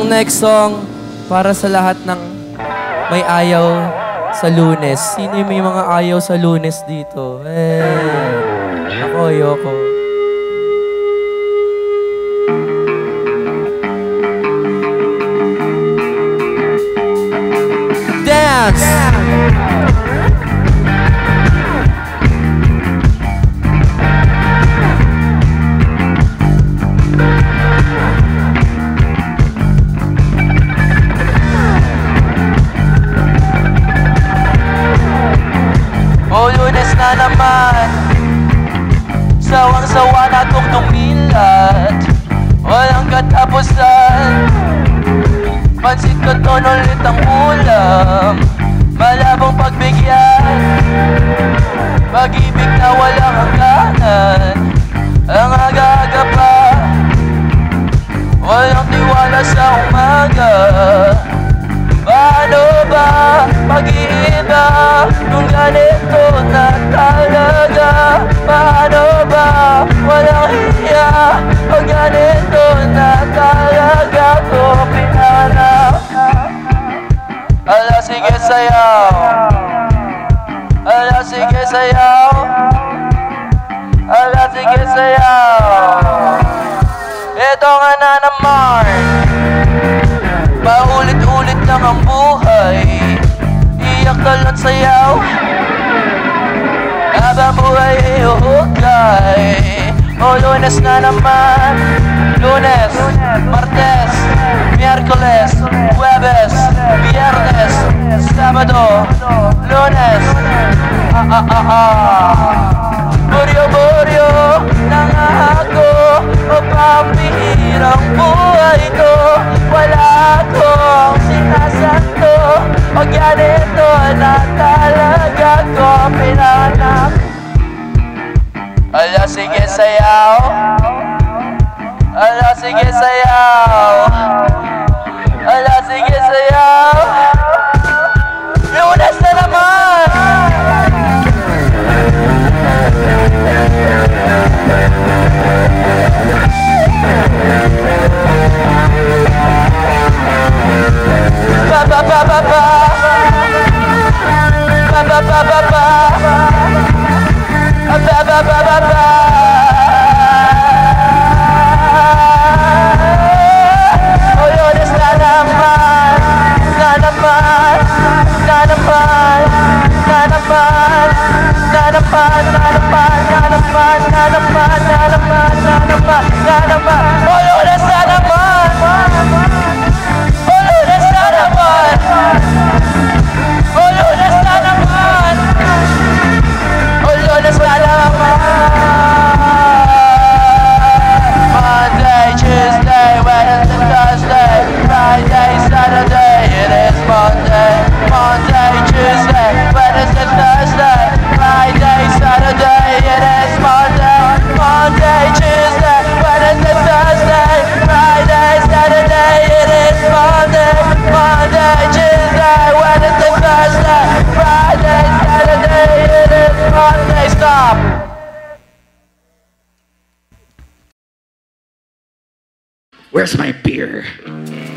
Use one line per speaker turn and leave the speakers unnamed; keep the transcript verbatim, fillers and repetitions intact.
Itong next song, para sa lahat ng may ayaw sa Lunes. Sino yung may mga ayaw sa Lunes dito? Eh, ako, ayoko. Dance!
O Lunes na naman, sawang-sawa na itong dumilat, walang katapusan. Pansit ko ton ulit ang ulam, malabong pagbigyan, pag-ibig na walang hangganan. Ang aga-aga pa, walang tiwala sa umaga. Paano ba mag-iiba nung ganito na talaga? Paano ba walang hiya pag ganito na talaga ko pinanap? Ala sige sayaw, ala sige sayaw, ala sige sayaw. Ito nga na naman, paulit-ulit lang ang buhay, iyak talon sayaw, habang buhay ay uhukay. O Lunes na naman, Lunes, Martes, Miyerkules, Huwebes, Biyernes, Sabado, Lunes. Ah ah ah ah. Buryo-buryo nang ako, o pambihirang buhay ko. Wala akong sinasanto, pag ganito na talaga ko pinanap. Ala sige sayaw, ala sige sayaw, ala sige sayaw. Lunes na naman. Ba ba ba ba ba, ba ba ba ba ba, ba ba ba ba ba. O Lunes na naman, na naman, na naman, na naman, na naman, na naman, na naman, na naman, na naman, na naman, na naman. O Lunes na naman, o Lunes na naman, o Lunes na naman, o Lunes na naman. Monday, Tuesday, Wednesday, Thursday, Friday, Saturday, it is Monday. Monday, Tuesday, Wednesday, Thursday, Friday, Saturday, it is Monday. Monday, Tuesday, Wednesday, Thursday, Friday, Saturday, it is Monday. Monday, Tuesday, Wednesday, Thursday, Friday, Saturday, it is Monday. Stop!
Where's my beer?